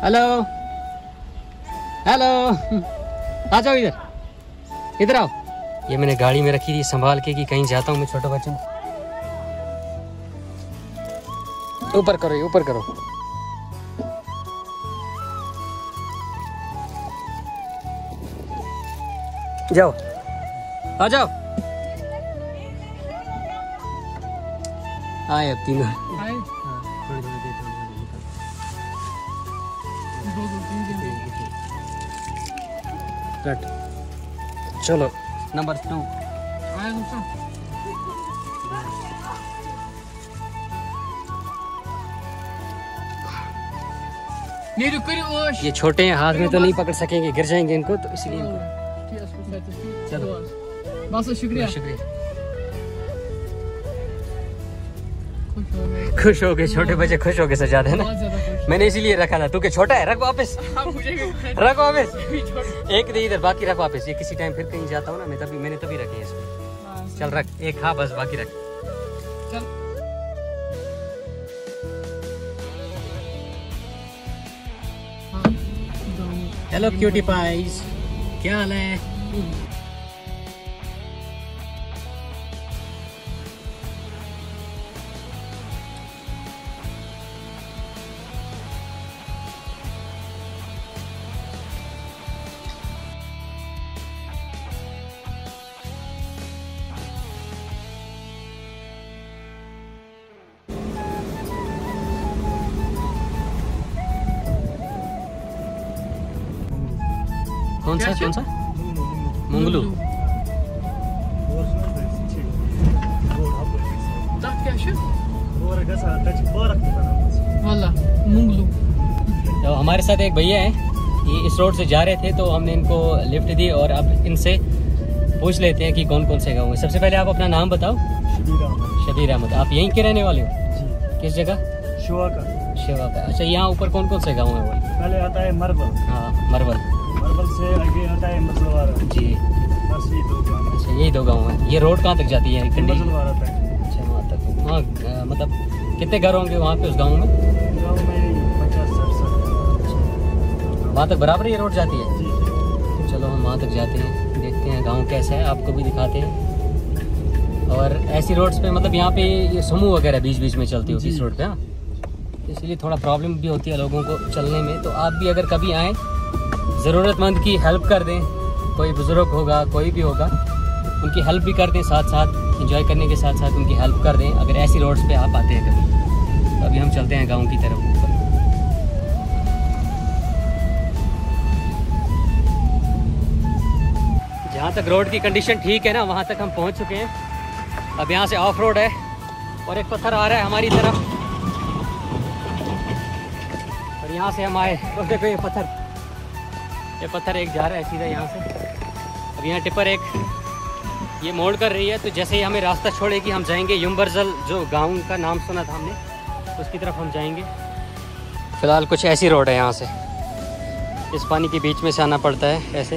Hello hello, आ जाओ इधर, इधर आओ। ये मैंने गाड़ी में रखी थी संभाल के कि कहीं जाता हूँ मैं छोटे बच्चों। ऊपर करो, ये ऊपर करो। जाओ, आ जाओ। आए अब तीनों। चलो नंबर 2। ये छोटे हैं, हाथ में तो नहीं पकड़ सकेंगे, गिर जाएंगे इनको, तो इसलिए इनको। चलो बस, शुक्रिया शुक्रिया। खुश हो गए छोटे बच्चे, खुश हो गए सजाद, है ना। मैंने इसीलिए रखा था। तू के छोटा है, रख वापस, रख वापस। एक दे इधर, बाकी रख वापस। ये किसी टाइम फिर कहीं जाता हूँ ना मैं, तभी मैंने तभी रखे हैं इसमें। चल रख एक, खा बस, बाकी रख। चल हेलो क्यूटी पाइज, क्या हाल है? कौन सा कौन सा? मुंगलू। तो हमारे साथ एक भैया हैं, ये इस रोड से जा रहे थे तो हमने इनको लिफ्ट दी और अब इनसे पूछ लेते हैं कि कौन कौन से गाँव हैं। सबसे पहले आप अपना नाम बताओ। शबीर अहमद। आप यहीं के रहने वाले हो? किस जगह? शिवा का। अच्छा, यहाँ ऊपर कौन कौन से गाँव है? वो पहले आता है मरबल। हाँ, मरबल से आगे आता है मसलवारा जी। बस ये 2 गाँव। अच्छा, यही 2 गाँव है। ये रोड कहाँ तक जाती है? मसलवारा तक। अच्छा, वहाँ तक। वहाँ मतलब कितने घर होंगे वहाँ पे उस गाँव में? 50-60। वहाँ तक बराबर ये रोड जाती है जी। चलो हम वहाँ तक जाते हैं, देखते हैं गाँव कैसा है, आपको भी दिखाते हैं। और ऐसी रोड्स पे मतलब यहाँ पे ये समूह वगैरह बीच बीच में चलती होती है इस रोड पे। हाँ, इसलिए थोड़ा प्रॉब्लम भी होती है लोगों को चलने में। तो आप भी अगर कभी आएँ, ज़रूरतमंद की हेल्प कर दें। कोई बुज़ुर्ग होगा, कोई भी होगा, उनकी हेल्प भी कर दें, साथ साथ एंजॉय करने के साथ साथ उनकी हेल्प कर दें। अगर ऐसी रोड्स पे आप आते हैं कभी, तो अभी हम चलते हैं गांव की तरफ। जहाँ तक रोड की कंडीशन ठीक है ना, वहाँ तक हम पहुँच चुके हैं। अब यहाँ से ऑफ रोड है और एक पत्थर आ रहा है हमारी तरफ, और यहाँ से हम आए तो देखो ये पत्थर एक जा रहा है सीधा यहाँ से। अब यहाँ टिप्पर एक ये मोड़ कर रही है, तो जैसे ही हमें रास्ता छोड़ेगी हम जाएंगे युम्बरजल, जो गांव का नाम सुना था हमने, उसकी तरफ हम जाएंगे। फ़िलहाल कुछ ऐसी रोड है, यहाँ से इस पानी के बीच में से आना पड़ता है ऐसे।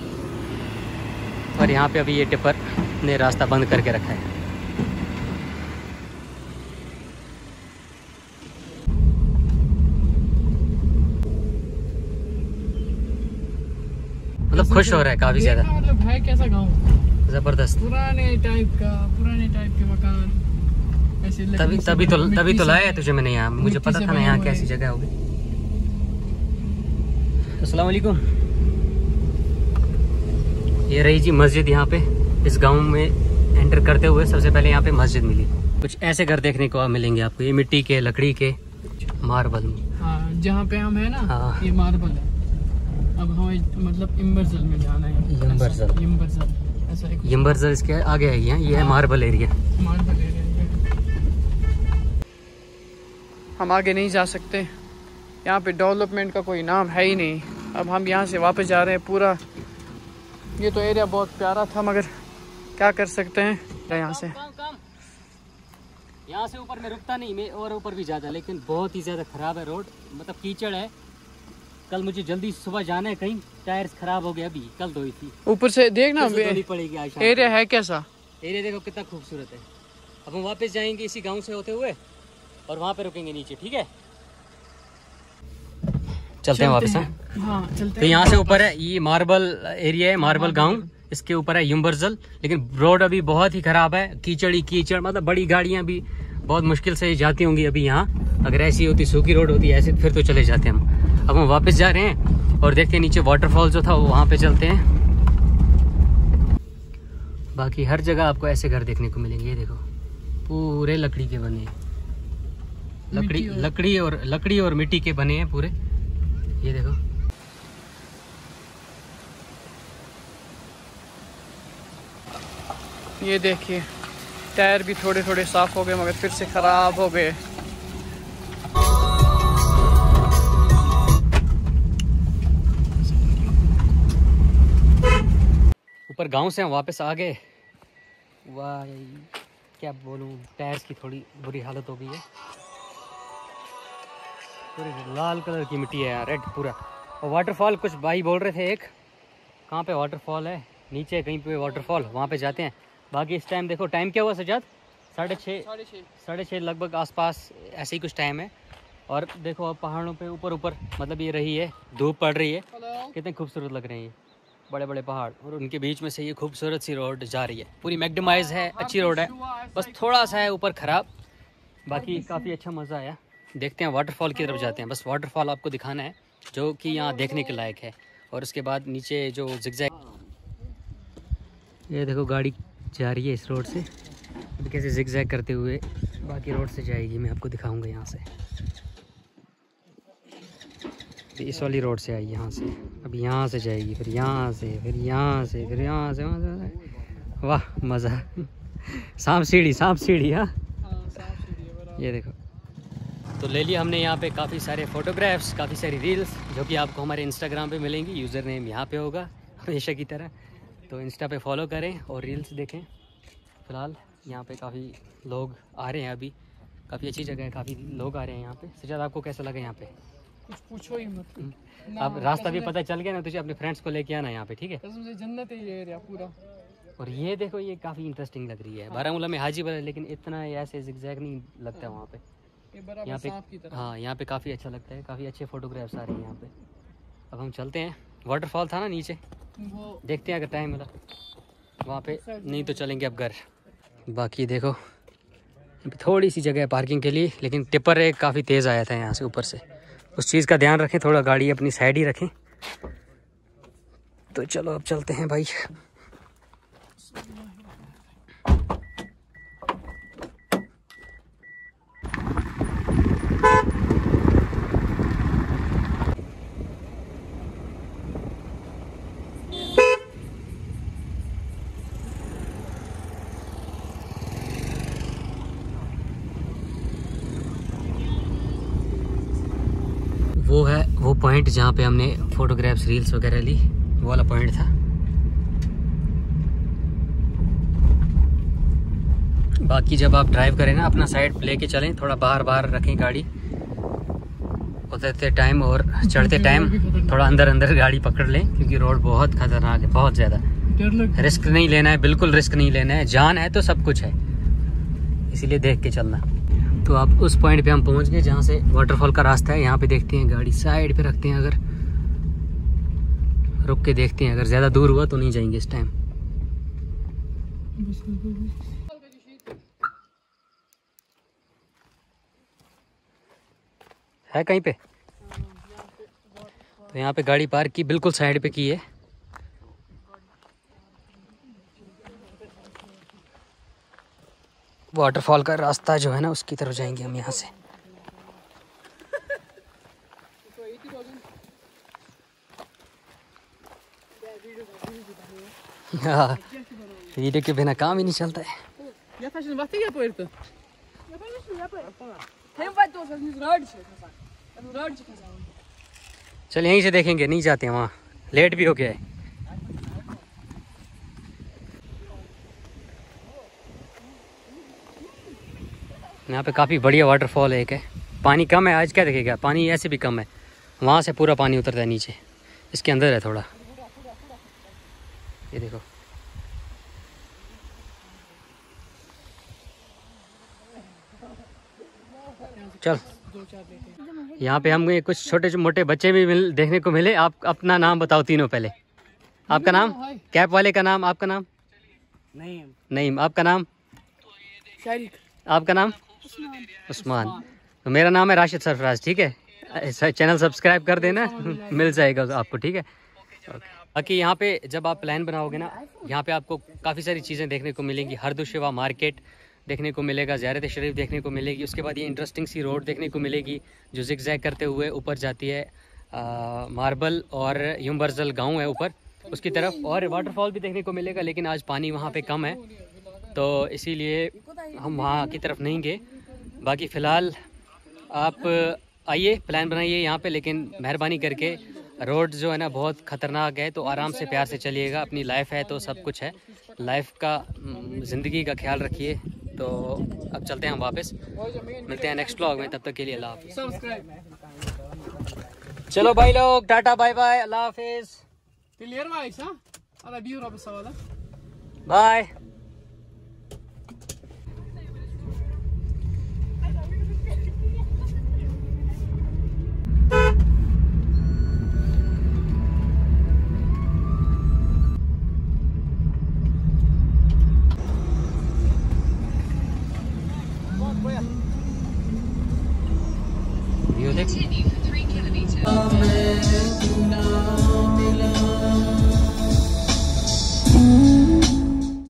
और यहाँ पे अभी ये टिप्पर ने रास्ता बंद करके रखा है। मतलब खुश हो रहा है काफी ज्यादा। मतलब है कैसा गाँव? जबरदस्त। पुराने टाइप के मकान ऐसे। तभी तो लाया तुझे मैंने यहाँ। मुझे पता था ना यहाँ कैसी जगह होगी। अस्सलाम वालेकुम। ये रही जी मस्जिद। यहाँ पे इस गांव में एंटर करते हुए सबसे पहले यहाँ पे मस्जिद मिली। कुछ ऐसे घर देखने को मिलेंगे आपको, ये मिट्टी के, लकड़ी के, मार्बल में। हाँ, जहाँ पे हम है ना, हाँ। ये मार्बल है। अब हमें मतलब इम्बरजल में जाना है। यम्बरजल इसके आगे है ये है मार्बल एरिया। हम आगे नहीं जा सकते, यहाँ पे डेवलपमेंट का कोई नाम है ही नहीं। अब हम यहाँ से वापस जा रहे हैं। पूरा ये तो एरिया बहुत प्यारा था, मगर क्या कर सकते हैं। यहाँ से ऊपर में रुकता नहीं मैं, और ऊपर भी जाता, लेकिन बहुत ही ज़्यादा ख़राब है रोड। मतलब कीचड़ है। कल मुझे जल्दी सुबह जाना है कहीं, टायर्स खराब हो गए, अभी कल धोई थी। ऊपर से देखना पड़ेगी आज। एरिया है कैसा? एरिया देखो कितना खूबसूरत है। अब हम वापस जाएंगे इसी गांव से होते हुए और वहाँ पे रुकेंगे नीचे, ठीक है? चलते हैं वापस। हाँ चलते तो यहाँ से ऊपर है ये मार्बल एरिया है, मार्बल गांव, इसके ऊपर है युम्बरजल। लेकिन रोड अभी बहुत ही खराब है, कीचड़ ही कीचड़, मतलब बड़ी गाड़ियां भी बहुत मुश्किल से जाती होंगी अभी यहाँ। अगर ऐसी होती, सूखी रोड होती ऐसे, फिर तो चले जाते हम। अब हम वापस जा रहे हैं और देखते हैं नीचे वाटरफॉल जो था वो वहाँ पे चलते हैं। बाकी हर जगह आपको ऐसे घर देखने को मिलेंगे। ये देखो पूरे लकड़ी के बने, लकड़ी और मिट्टी के बने हैं पूरे। ये देखो ये देखिए, टायर भी थोड़े थोड़े साफ हो गए मगर फिर से खराब हो गए। ऊपर गांव से हम वापस आ गए। वाह क्या बोलूं, टायर्स की थोड़ी बुरी हालत हो गई है। पूरी लाल कलर की मिट्टी है यार, रेड पूरा। और वाटरफॉल कुछ भाई बोल रहे थे, एक कहाँ पे वाटरफॉल है, नीचे कहीं पे वाटरफॉल, वहाँ पे जाते हैं। बाकी इस टाइम देखो, टाइम क्या हुआ सजाद, 6:30 लगभग आसपास ऐसे ही कुछ टाइम है। और देखो अब पहाड़ों पे ऊपर मतलब ये रही है, धूप पड़ रही है, कितने खूबसूरत लग रहे हैं ये बड़े बड़े पहाड़, और उनके बीच में से ये खूबसूरत सी रोड जा रही है। पूरी मैग्डमाइज है, अच्छी रोड है, बस थोड़ा सा है ऊपर ख़राब। बाकी काफ़ी अच्छा मज़ा आया। देखते हैं वाटरफॉल की तरफ जाते हैं। बस वाटरफॉल आपको दिखाना है जो कि यहाँ देखने के लायक है। और उसके बाद नीचे जो जिगजैग, ये देखो गाड़ी जा रही है इस रोड से, कैसे जिगजैग करते हुए बाकी रोड से जाएगी। मैं आपको दिखाऊंगा यहाँ से, इस वाली रोड से आई यहाँ से, अब यहाँ से जाएगी, फिर यहाँ से, फिर यहाँ से, फिर यहाँ से, वहाँ से। वाह मज़ा। सांप सीढ़ी। हाँ ये देखो। तो ले लिया हमने यहाँ पे काफ़ी सारे फ़ोटोग्राफ्स, काफ़ी सारी रील्स, जो कि आपको हमारे इंस्टाग्राम पे मिलेंगी। यूज़र नेम यहाँ पे होगा हमेशा की तरह, तो इंस्टा पे फॉलो करें और रील्स देखें। फ़िलहाल यहाँ पे काफ़ी लोग आ रहे हैं, अभी काफ़ी अच्छी जगह है, काफ़ी लोग आ रहे हैं यहाँ पे। सजाद आपको कैसा लगा यहाँ पे? कुछ पूछो ही मत। अब रास्ता भी पता चल गया ना तुझे, अपने फ्रेंड्स को लेके आना यहाँ पे, ठीक है? कसम से जन्नत है ये एरिया पूरा। और ये देखो, ये काफ़ी इंटरेस्टिंग लग रही है। बारामूला में हाजीपुर है, लेकिन इतना ऐसे जिगजैग नहीं लगता है वहाँ पे। यहाँ पे हाँ, यहाँ पे काफ़ी अच्छा लगता है, काफ़ी अच्छे फोटोग्राफ्स आ रहे हैं यहाँ पे। अब हम चलते हैं, वाटरफॉल था ना नीचे, देखते हैं अगर टाइम मिला वहाँ पे, नहीं तो चलेंगे अब घर। बाकी देखो थोड़ी सी जगह है पार्किंग के लिए, लेकिन टिपर एक काफ़ी तेज़ आया था यहाँ से ऊपर से। उस चीज़ का ध्यान रखें, थोड़ा गाड़ी अपनी साइड ही रखें। तो चलो अब चलते हैं भाई। वो है वो पॉइंट जहाँ पे हमने फोटोग्राफ्स रील्स वगैरह ली, वो वाला पॉइंट था। बाकी जब आप ड्राइव करें ना, अपना साइड लेके चलें, थोड़ा बाहर रखें गाड़ी, उतरते टाइम और चढ़ते टाइम थोड़ा अंदर गाड़ी पकड़ लें, क्योंकि रोड बहुत खतरनाक है, बहुत ज़्यादा। रिस्क नहीं लेना है, बिल्कुल रिस्क नहीं लेना है, जान है तो सब कुछ है, इसीलिए देख के चलना। तो आप उस पॉइंट पे हम पहुंच गए जहाँ से वाटरफॉल का रास्ता है। यहाँ पे देखते हैं, गाड़ी साइड पे रखते हैं, अगर रुक के देखते हैं, अगर ज़्यादा दूर हुआ तो नहीं जाएंगे इस टाइम। है कहीं पे, तो यहाँ पे गाड़ी पार्क की, बिल्कुल साइड पे की है। वाटरफॉल का रास्ता जो है ना, उसकी तरफ जाएंगे हम यहाँ से। हाँ, वीडियो के बिना काम ही नहीं चलता है। चल यहीं से देखेंगे, नहीं जाते हैं वहाँ, लेट भी हो गया है। यहाँ पे काफ़ी बढ़िया वाटरफॉल है, एक है। पानी कम है आज, क्या देखेगा, पानी ऐसे भी कम है, वहाँ से पूरा पानी उतरता है नीचे, इसके अंदर है थोड़ा। ये देखो, चल यहाँ पे हमें कुछ छोटे मोटे बच्चे भी देखने को मिले। आप अपना नाम बताओ तीनों पहले। आपका नाम? कैप वाले का नाम? आपका नाम? नईम। आपका नाम? आपका नाम? उस्मान। तो मेरा नाम है राशिद सरफराज। ठीक है, चैनल सब्सक्राइब कर देना, मिल जाएगा आपको। ठीक है। बाकी यहाँ पे जब आप प्लान बनाओगे ना, यहाँ पे आपको काफ़ी सारी चीज़ें देखने को मिलेंगी। हरदुशिवा मार्केट देखने को मिलेगा, ज़ियारत शरीफ देखने को मिलेगी। उसके बाद ये इंटरेस्टिंग सी रोड देखने को मिलेगी जो जिगजैग करते हुए ऊपर जाती है। मार्बल और युमबरजल गांव है ऊपर उसकी तरफ, और वाटरफॉल भी देखने को मिलेगा, लेकिन आज पानी वहाँ पे कम है तो इसीलिए हम वहाँ की तरफ नहीं गए। बाकी फ़िलहाल आप आइए, प्लान बनाइए यहाँ पे, लेकिन मेहरबानी करके रोड जो है ना बहुत ख़तरनाक है, तो आराम से प्यार से चलिएगा। अपनी लाइफ है तो सब कुछ है, लाइफ का ज़िंदगी का ख्याल रखिए। तो अब चलते हैं हम वापस, मिलते हैं नेक्स्ट व्लॉग में। तब तक के लिए अल्लाह हाफिज़। चलो भाई लोग, टाटा बाय बाय, अल्लाह हाफिज़, बाय। Continue for 3 kilometers.